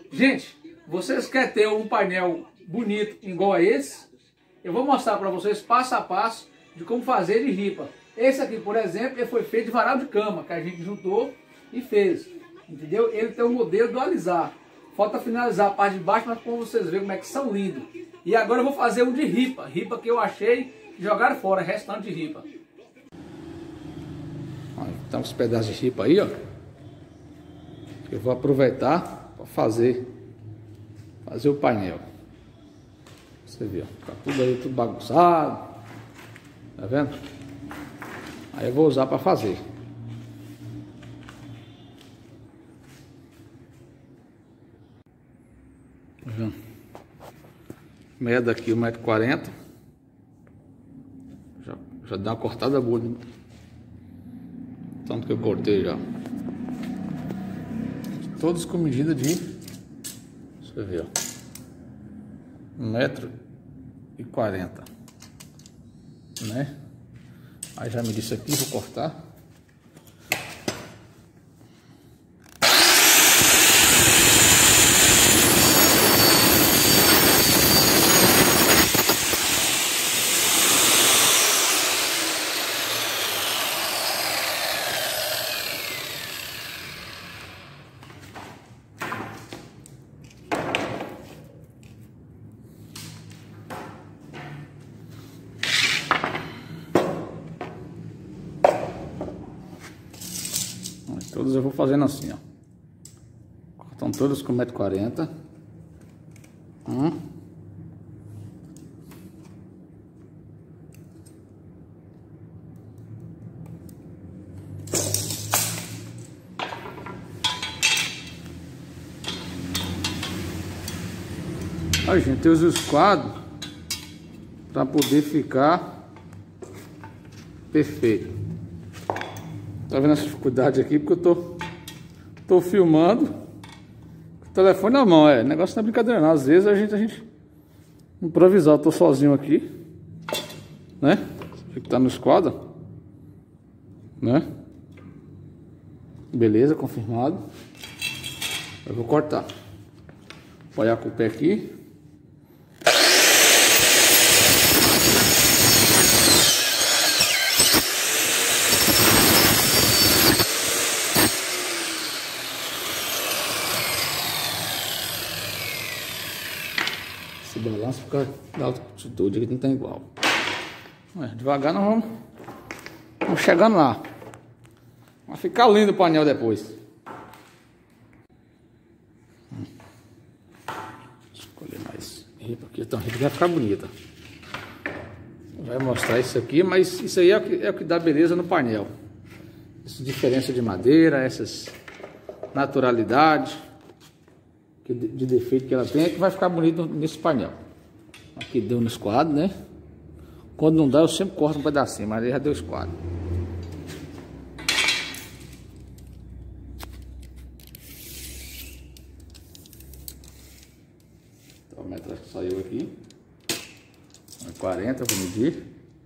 Gente, vocês querem ter um painel bonito igual a esse? Eu vou mostrar para vocês passo a passo de como fazer de ripa. Esse aqui, por exemplo, ele foi feito de varal de cama, que a gente juntou e fez. Entendeu? Ele tem um modelo dualizar. Falta finalizar a parte de baixo, mas como vocês verem como é que são lindos. E agora eu vou fazer um de ripa. Ripa que eu achei e jogaram fora, restante de ripa. Então os pedaços de ripa aí, ó. Eu vou aproveitar para fazer o painel. Você vê, ó, tá tudo aí, tudo bagunçado. Tá vendo? Aí eu vou usar para fazer. Tá vendo? Meda aqui 1,40 m. Já dá uma cortada boa, né? Tanto que eu cortei já. Todos com medida de, você vê, ó, 1,40 m, né? Aí já medi isso aqui, vou cortar. Todos eu vou fazendo assim, ó. Cortam todos com 1,40 m. Aí, gente, eu uso os quadros para poder ficar perfeito. Tá vendo essa dificuldade aqui? Porque eu tô filmando com o telefone na mão. O negócio não é brincadeira não. Às vezes a gente improvisar. Eu tô sozinho aqui, né? Tem que tá no esquadro, né? Beleza, confirmado. Eu vou cortar. Apoiar com o pé aqui. Esse balanço fica da altitude aqui, não tem igual. Devagar nós vamos chegando lá. Vai ficar lindo o painel depois. Escolher mais ripa aqui, então a ripa vai ficar bonita. Vai mostrar isso aqui, mas isso aí é o que dá beleza no painel. Essa diferença de madeira, essas naturalidades de defeito que ela tem, é que vai ficar bonito nesse painel. Aqui deu no esquadro, né? Quando não dá, eu sempre corto um pedacinho, mas aí já deu esquadro. Então, a metragem que saiu aqui 40, vou medir.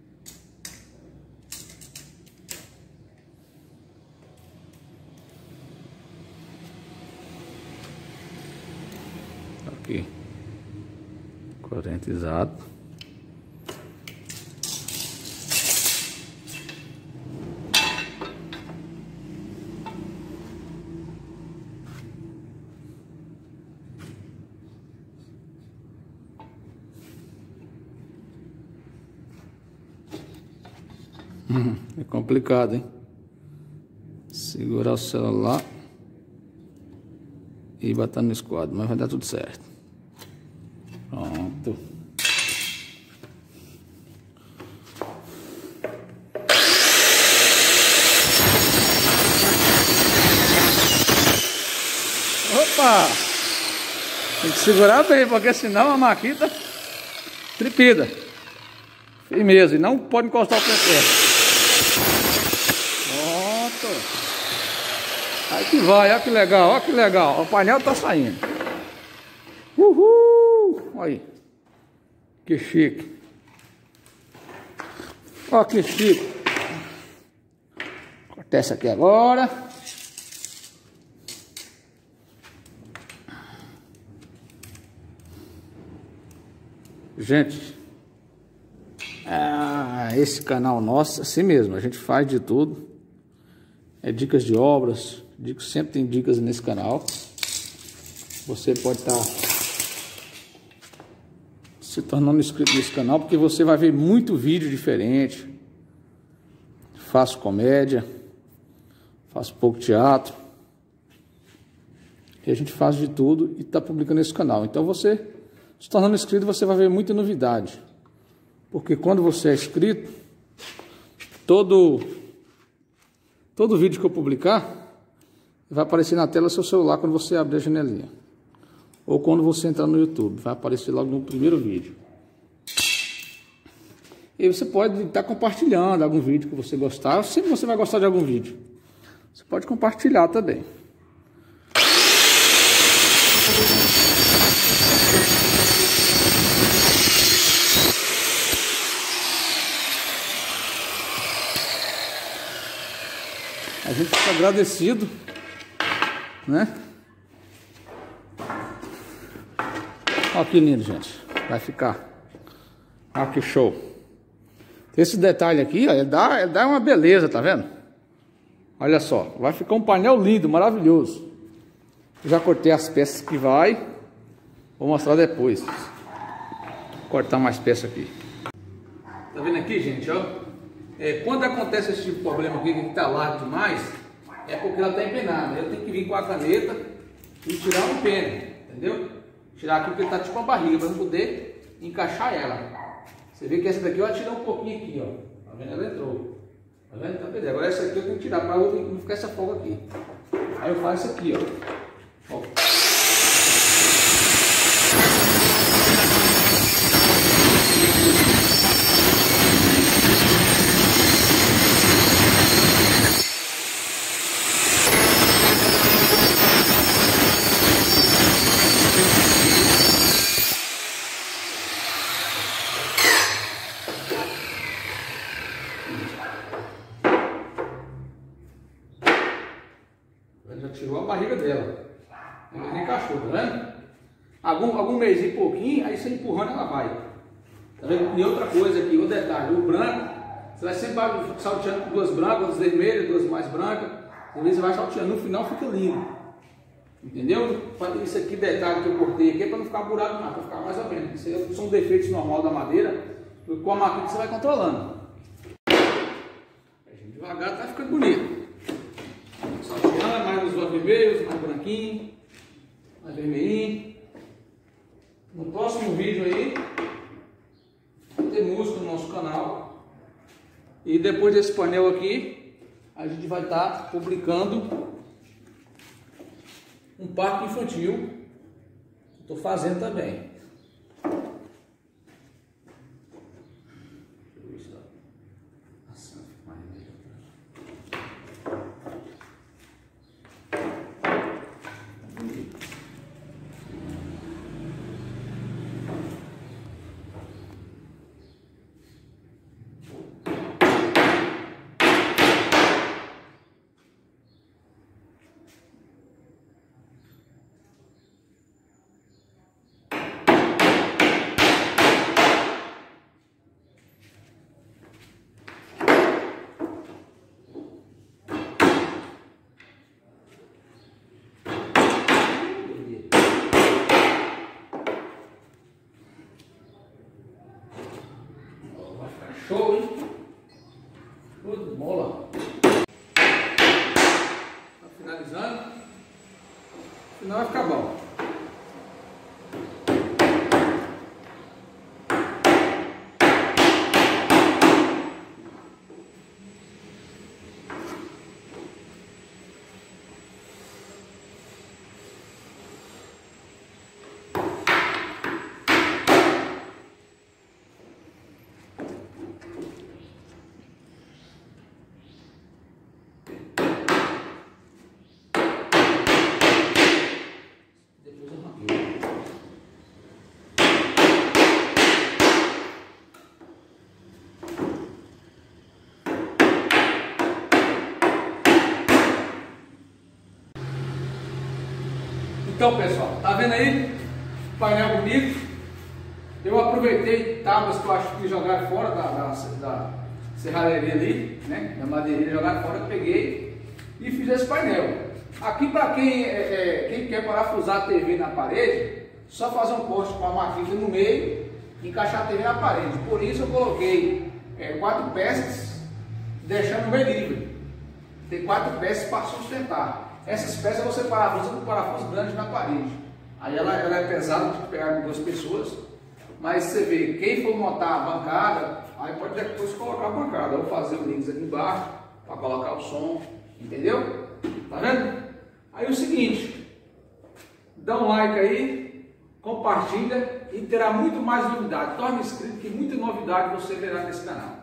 Aqui 40 exato. É complicado, hein? Segurar o celular e bater no esquadro, mas vai dar tudo certo. Pronto. Opa! Tem que segurar bem, porque senão a maquita tripida. Firmeza, e não pode encostar o pé perto. Pronto. Aí que vai, olha que legal, olha que legal. O painel tá saindo. Uhul! Olha aí. Que chique. Olha que chique. Cortar essa aqui agora. Gente, esse canal nosso, assim mesmo, a gente faz de tudo. É dicas de obras, sempre tem dicas nesse canal. Você pode estar se tornando inscrito nesse canal, porque você vai ver muito vídeo diferente. Faço comédia, faço pouco teatro. E a gente faz de tudo e está publicando nesse canal. Então você, se tornando inscrito, você vai ver muita novidade. Porque quando você é inscrito, todo vídeo que eu publicar, vai aparecer na tela do seu celular quando você abrir a janelinha. Ou quando você entrar no YouTube, vai aparecer logo no primeiro vídeo. E você pode estar compartilhando algum vídeo que você gostar. Sempre você vai gostar de algum vídeo. Você pode compartilhar também. A gente fica agradecido, né? Olha que lindo, gente. Vai ficar. Olha que show. Esse detalhe aqui, ó, ele dá uma beleza, tá vendo? Olha só, vai ficar um painel lindo, maravilhoso. Já cortei as peças que vai. Vou mostrar depois. Vou cortar mais peças aqui. Tá vendo aqui, gente, ó? Quando acontece esse tipo de problema aqui, que tá largo demais, é porque ela tá empenada. Eu tenho que vir com a caneta e tirar o empeno, entendeu? Tirar aqui porque tá tipo uma barriga, para poder encaixar ela. Você vê que essa daqui eu tirei um pouquinho aqui, ó. Tá vendo? Ela entrou. Tá vendo? Tá vendo? Agora essa aqui eu tenho que tirar para não ficar essa folga aqui. Aí eu faço isso aqui, ó. Já tirou a barriga dela. Ela encaixou, tá vendo? Algum mês e pouquinho, aí você empurrando ela vai. Tá vendo? E outra coisa aqui, o detalhe, o branco, você vai sempre salteando com duas brancas, duas vermelhas, duas mais brancas. Às vezes você vai salteando, no final fica lindo. Entendeu? Isso aqui, detalhe que eu cortei aqui, é para não ficar buraco não, para ficar mais ou menos. Isso aí são defeitos normais da madeira, com a máquina você vai controlando. Devagar tá ficando bonito. Salteando, mais os dois vermelhos, mais branquinho, mais vermelhinho. No próximo vídeo aí, vai ter música no nosso canal. E depois desse painel aqui, a gente vai estar publicando um parque infantil. Estou fazendo também. Show, hein? Show de bola. Tá finalizando. No final vai ficar bom. Então, pessoal, tá vendo aí? Painel bonito. Eu aproveitei tábuas que eu acho que jogaram fora da serralheria ali, né? Da madeirinha jogaram fora, eu peguei e fiz esse painel. Aqui para quem quer parafusar a TV na parede, só fazer um poste com a maquita no meio e encaixar a TV na parede. Por isso eu coloquei 4 peças, deixando o meio livre. Tem 4 peças para sustentar. Essas peças você parafusa com um parafuso grande na parede. Aí ela é pesada, tem que pegar com 2 pessoas. Mas você vê, quem for montar a bancada, aí pode depois colocar a bancada. Eu vou fazer o links aqui embaixo para colocar o som, entendeu? Tá vendo? Aí o seguinte, dá um like aí, compartilha e terá muito mais novidade. Torne inscrito que muita novidade você verá nesse canal.